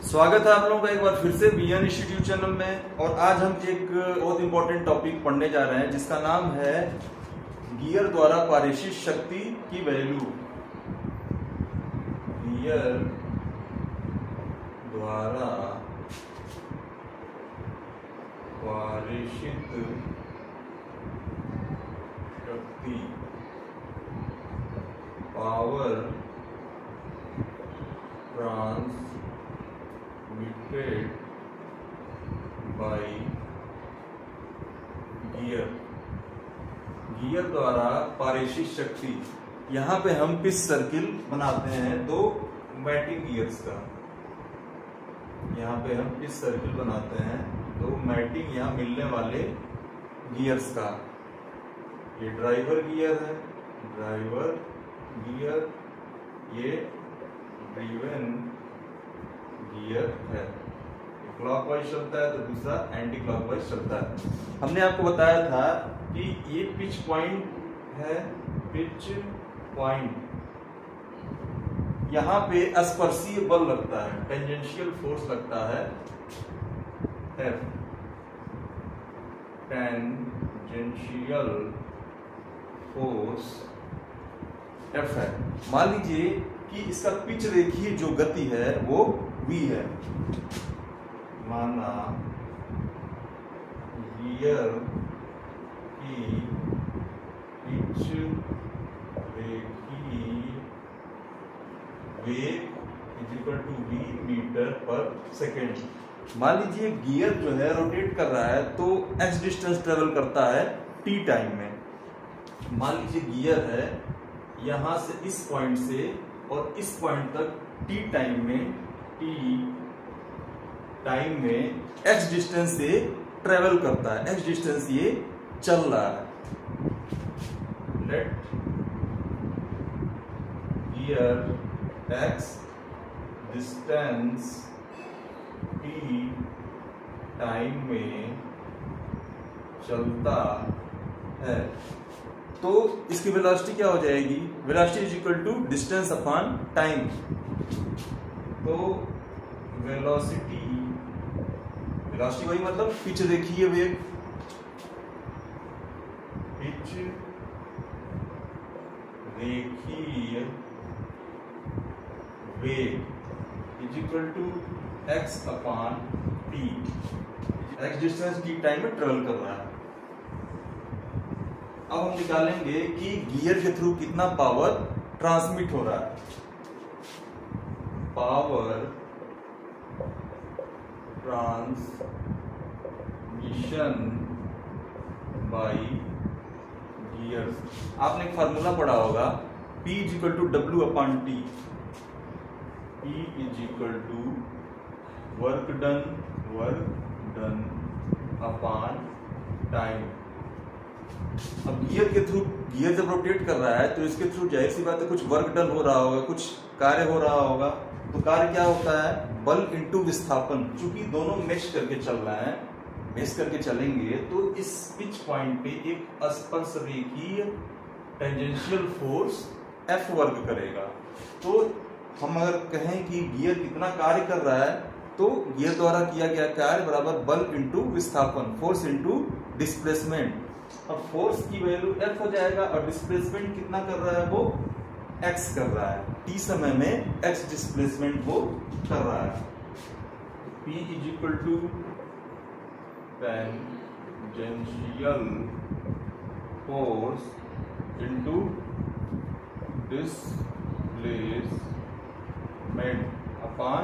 स्वागत है आप लोगों का एक बार फिर से बीएन इंस्टीट्यूट चैनल में। और आज हम एक बहुत इंपॉर्टेंट टॉपिक पढ़ने जा रहे हैं जिसका नाम है गियर द्वारा पारेषित शक्ति की वैल्यू। गियर द्वारा पारेषित शक्ति पावर transmitted by गियर द्वारा पारेषित शक्ति। यहाँ पे हम पिच सर्किल बनाते हैं दो मैटिंग गियर्स का। यहाँ पे हम पिच सर्किल बनाते हैं दो मैटिंग यहाँ मिलने वाले गियर्स का। ये ड्राइवर गियर है, ड्राइवर गियर, ये ड्रिवन गियर है। क्लॉकवाइज चलता है तो दूसरा एंटी क्लॉकवाइज चलता है। हमने आपको बताया था कि ये पिच पॉइंट है, पिच पॉइंट यहां पे स्पर्शीय बल लगता है, टेंजेंशियल फोर्स लगता है F, टेंजेंशियल फोर्स F है। मान लीजिए कि इसका पिच रेखीय जो गति है वो v है। माना गियर की पिच रेखीय वेग = v मीटर पर सेकेंड। मान लीजिए गियर जो है रोटेट कर रहा है तो x डिस्टेंस ट्रेवल करता है t टाइम में। मान लीजिए गियर है यहां से इस पॉइंट से और इस पॉइंट तक t टाइम में x डिस्टेंस से ट्रेवल करता है, x डिस्टेंस ये चल रहा है। Let gear x distance t time में चलता है तो इसकी वेलोसिटी क्या हो जाएगी? Velocity = distance upon time. तो वेलोसिटी वही मतलब पिच रेखीय वेग, पिच रेखीय वेग = x upon t। x distance t time में ट्रेवल कर रहा है। अब हम निकालेंगे कि गियर के थ्रू कितना पावर ट्रांसमिट हो रहा है। Power transmission by gears. आपने एक फार्मूला पढ़ा होगा, P = W/T। P = work done upon time. अब गियर के थ्रू, गियर जब रोटेट कर रहा है तो इसके थ्रू जाहिर सी बात है कुछ वर्क डन हो रहा होगा, कुछ कार्य हो रहा होगा। तो कार्य क्या होता है? बल इंटू विस्थापन। चूंकि दोनों मेश करके चल रहा है, मेश करके चलेंगे तो इस पिच पॉइंट पे एक स्पर्श रेखीय टेंजेंशियल फोर्स F वर्क करेगा। तो हम अगर कहें कि गियर कितना कार्य कर रहा है तो गियर द्वारा किया गया कार्य बराबर बल इंटू विस्थापन, फोर्स इंटू डिस्प्लेसमेंट। अब फोर्स की वैल्यू F हो जाएगा और डिस्प्लेसमेंट कितना कर रहा है? वो x कर रहा है। t समय में x डिस्प्लेसमेंट वो कर रहा है। P = tangential force into displacement upon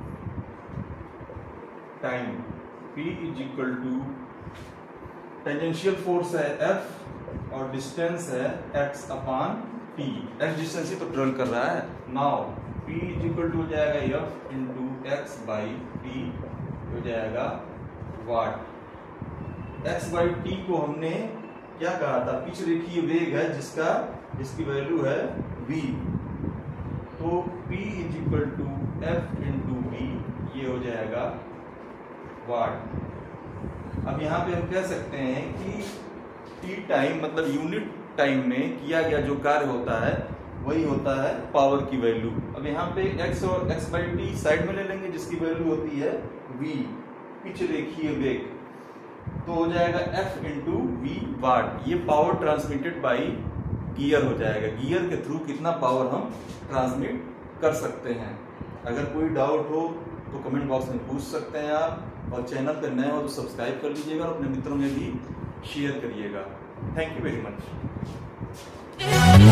time. P = tangential force है F और डिस्टेंस है x upon t। x distance ही तो ट्रेवल कर रहा है। नाउ P = हो जाएगा F × x/t, हो जाएगा वाट। x/t को हमने क्या कहा था? पिच रेखीय वेग है जिसकी वैल्यू है v। तो P = F × v, ये हो जाएगा वाट। अब यहाँ पे हम कह सकते हैं कि t टाइम मतलब यूनिट टाइम में किया गया जो कार्य होता है वही होता है पावर की वैल्यू। अब यहाँ पे x और x/t साइड में ले लेंगे, जिसकी वैल्यू होती है v, पिच रेखीय वेग, तो हो जाएगा F इंटू वी वाट। ये पावर ट्रांसमिटेड बाई गियर हो जाएगा। गियर के थ्रू कितना पावर हम ट्रांसमिट कर सकते हैं। अगर कोई डाउट हो तो कमेंट बॉक्स में पूछ सकते हैं आप, और चैनल पर नए हो तो सब्सक्राइब कर लीजिएगा और अपने मित्रों में भी शेयर करिएगा। Thank you very much.